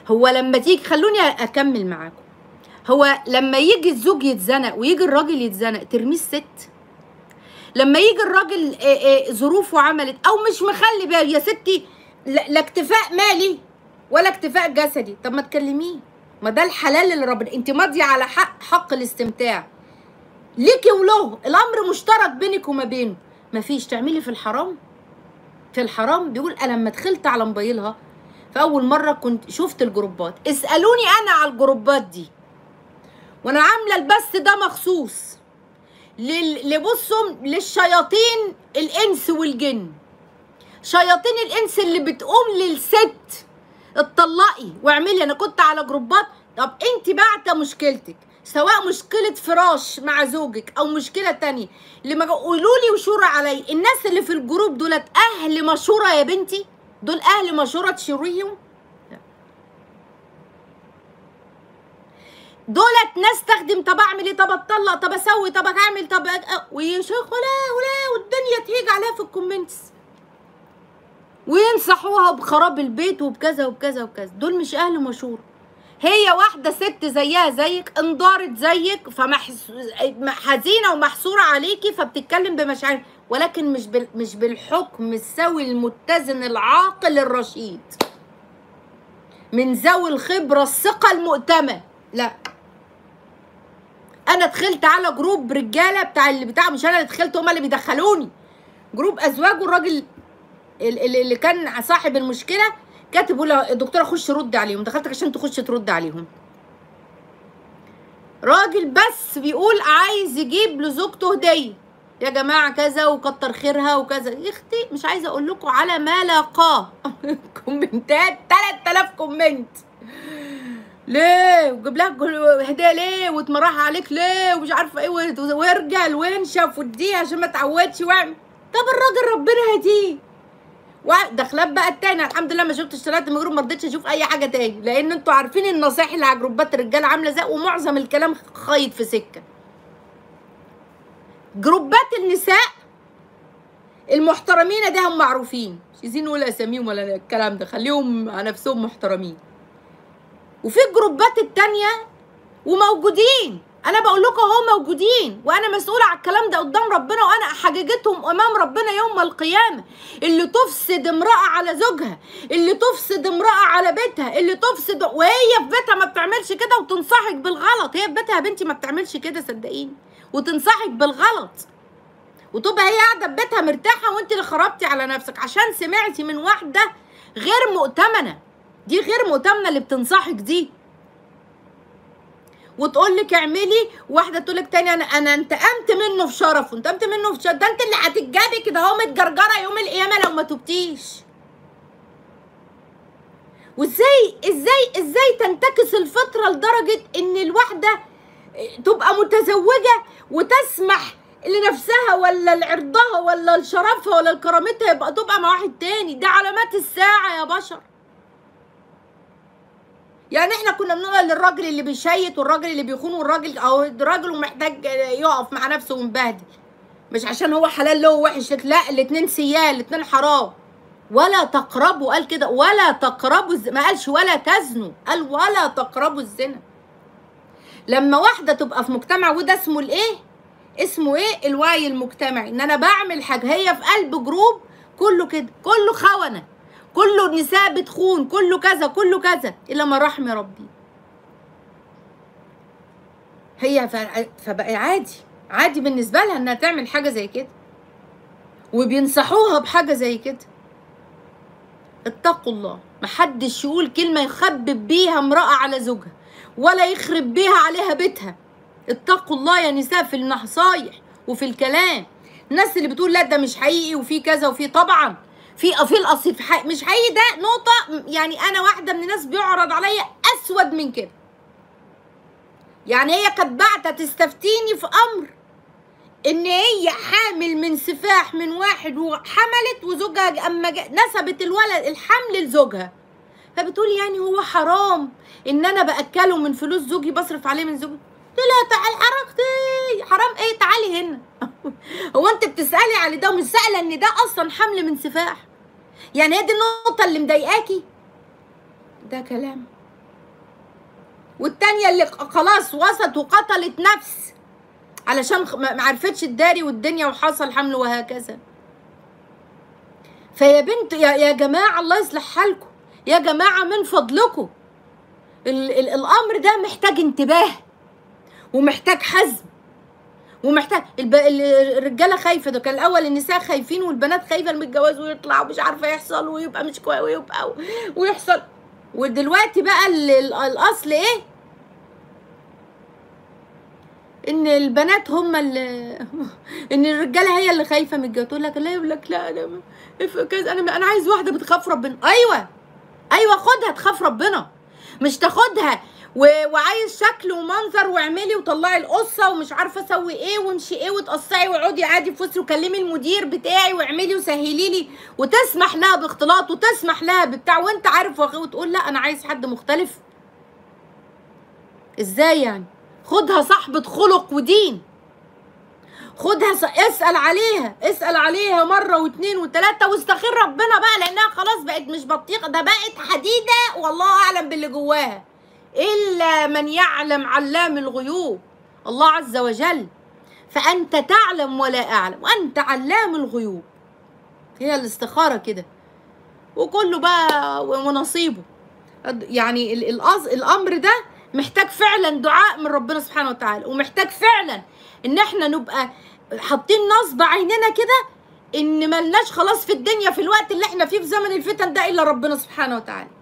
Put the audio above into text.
هو لما تيجي، خلوني اكمل معاكم، هو لما يجي الزوج يتزنق ويجي الراجل يتزنق ترميه الست؟ لما يجي الراجل ظروفه عملت او مش مخلي بالي يا ستي، لا اكتفاء مالي ولا اكتفاء جسدي، طب ما تكلميه، ما ده الحلال اللي ربنا، انت ماضيه على حق الاستمتاع ليكي وله، الامر مشترك بينك وما بينه، مفيش تعملي في الحرام. في الحرام بيقول انا لما دخلت على موبايلها فاول مره كنت شفت الجروبات، اسالوني انا على الجروبات دي، وانا عامله البث ده مخصوص لبصوا للشياطين الانس والجن، شياطين الانس اللي بتقوم للست اتطلقي واعملي. انا كنت على جروبات، طب انت بعت مشكلتك سواء مشكله فراش مع زوجك او مشكله تانية، لما قولوا لي وشورى علي، الناس اللي في الجروب دولت اهل مشوره يا بنتي؟ دول اهل مشوره تشوريهم؟ دولت ناس تخدم، طب اعمل ايه، طب اتطلق، طب اسوي، طب اعمل، طب ويشيخوا ولا والدنيا تهيج عليها في الكومنتس وينصحوها بخراب البيت وبكذا وبكذا وبكذا. دول مش اهل مشوره. هي واحده ست زيها زيك، انضارت زيك، حزينه ومحسوره عليكي فبتتكلم بمشاعر، ولكن مش بالحكم السوي المتزن العاقل الرشيد من ذوي الخبره الثقه المؤتمن. لا، انا دخلت على جروب رجاله بتاع مش انا اللي دخلت، هما اللي بيدخلوني، جروب ازواج، والراجل اللي كان صاحب المشكله كاتبوا له الدكتوره خش رد عليهم، دخلت عشان تخش ترد عليهم. راجل بس بيقول عايز يجيب لزوجته هديه، يا جماعه كذا وكتر خيرها وكذا، يا اختي مش عايزه اقول لكم على ما لاقاه كومنتات 3000 كومنت، ليه وجيب لها هديه ليه واتمرح عليك ليه ومش عارفه ايه وارجع وانشف واديها عشان ما تعودش واعمل. طب الراجل ربنا هديه. ودخلات بقى التاني، الحمد لله ما شفتش 3 مجروب، ما رضيتش اشوف اي حاجه تاني، لان انتوا عارفين النصائح اللي على جروبات الرجاله عامله ازاي، ومعظم الكلام خايط في سكه. جروبات النساء المحترمين ده هم معروفين، مش عايزين نقول اساميهم ولا الكلام ده، خليهم على نفسهم محترمين. وفي الجروبات التانيه وموجودين، انا بقول لكم اهو موجودين، وانا مسؤوله على الكلام ده قدام ربنا، وانا حججتهم امام ربنا يوم القيامه. اللي تفسد امراه على زوجها، اللي تفسد امراه على بيتها، اللي تفسد وهي في بيتها ما بتعملش كده وتنصحك بالغلط، هي في بيتها يا بنتي ما بتعملش كده صدقيني، وتنصحك بالغلط، وتبقى هي قاعده في بيتها مرتاحه وانت اللي خربتي على نفسك عشان سمعتي من واحده غير مؤتمنه. دي غير مؤتمنه اللي بتنصحك دي، وتقول لك اعملي، واحده تقول لك تاني انا انتقمت منه في شرفه، انتقمت منه في شرفه، ده انت اللي هتتجابي كده اهو متجرجره يوم القيامه لو ما تبتيش. وازاي تنتكس الفطره لدرجه ان الواحده تبقى متزوجه وتسمح لنفسها ولا لعرضها ولا لشرفها ولا لكرامتها يبقى تبقى مع واحد تاني؟ ده علامات الساعه يا بشر. يعني احنا كنا بنقول للراجل اللي بيشيط والراجل اللي بيخون، والراجل او الراجل ومحتاج يقف مع نفسه ومبهدل، مش عشان هو حلال له وحش، لا، الاتنين سيال، الاتنين حرام. ولا تقربوا، قال كده، ولا تقربوا ما قالش ولا تزنوا، قال ولا تقربوا الزنا. لما واحده تبقى في مجتمع، وده اسمه الايه؟ اسمه ايه؟ الوعي المجتمعي، ان انا بعمل حاجه، هي في قلب جروب كله كده، كله خونه، كله نساء بتخون، كله كذا كله كذا، الا ما رحم ربي. هي فبقى عادي بالنسبه لها انها تعمل حاجه زي كده، وبينصحوها بحاجه زي كده. اتقوا الله، محدش يقول كلمه يخبب بيها امراه على زوجها ولا يخرب بيها عليها بيتها. اتقوا الله يا نساء في النصايح وفي الكلام. الناس اللي بتقول لا ده مش حقيقي وفي كذا وفي، طبعا في الاصل في مش حقيقي، ده نقطه. يعني انا واحده من الناس بيعرض عليا اسود من كده، يعني هي كانت بعتة تستفتيني في امر ان هي حامل من سفاح من واحد وحملت، وزوجها اما نسبت الحمل لزوجها، فبتقول يعني هو حرام ان انا باكله من فلوس زوجي، بصرف عليه من زوجي؟ قلت لها تعالي حركتي، حرام ايه، تعالي هنا هو انت بتسالي على ده ومش سائله ان ده اصلا حمل من سفاح؟ يعني هي دي النقطه اللي مضايقاكي؟ ده كلام والتانية اللي خلاص وسط وقتلت نفس علشان ما عرفتش تداري والدنيا وحصل حمل وهكذا. فيا بنت يا جماعة الله يصلح حالكم، يا جماعة من فضلكم الأمر ده محتاج انتباه ومحتاج حزم ومحتاج الرجالة خايفة. ده كان الأول النساء خايفين والبنات خايفة المتجوز ويطلع ومش عارفة يحصل ويبقى مش كويس ويبقى ويحصل. ودلوقتي بقى الأصل إيه؟ ان البنات هم اللي ان الرجاله هي اللي خايفه من الجواز. تقول لك لا، يقول لك لا انا عايز واحده بتخاف ربنا. ايوه خدها تخاف ربنا، مش تاخدها وعايز شكل ومنظر واعملي وطلعي القصه ومش عارفه اسوي ايه وامشي ايه وتقصعي واقعدي عادي في وسط وكلمي المدير بتاعي واعملي وسهلي لي وتسمح لها باختلاط وتسمح لها بتاع وانت عارف وتقول لا انا عايز حد مختلف. ازاي يعني؟ خدها صاحبة خلق ودين، خدها اسأل عليها مرة واثنين وثلاثة واستخير ربنا بقى، لأنها خلاص بقت مش بطيخة، ده بقت حديدة والله أعلم باللي جواها، إلا من يعلم علام الغيوب الله عز وجل. فأنت تعلم ولا أعلم وأنت علام الغيوب. هي الاستخارة كده وكله بقى ونصيبه. يعني الأمر ده محتاج فعلا دعاء من ربنا سبحانه وتعالى، ومحتاج فعلا ان احنا نبقى حاطين نصب عيننا كده ان ملناش خلاص في الدنيا في الوقت اللي احنا فيه في زمن الفتن ده الا ربنا سبحانه وتعالى.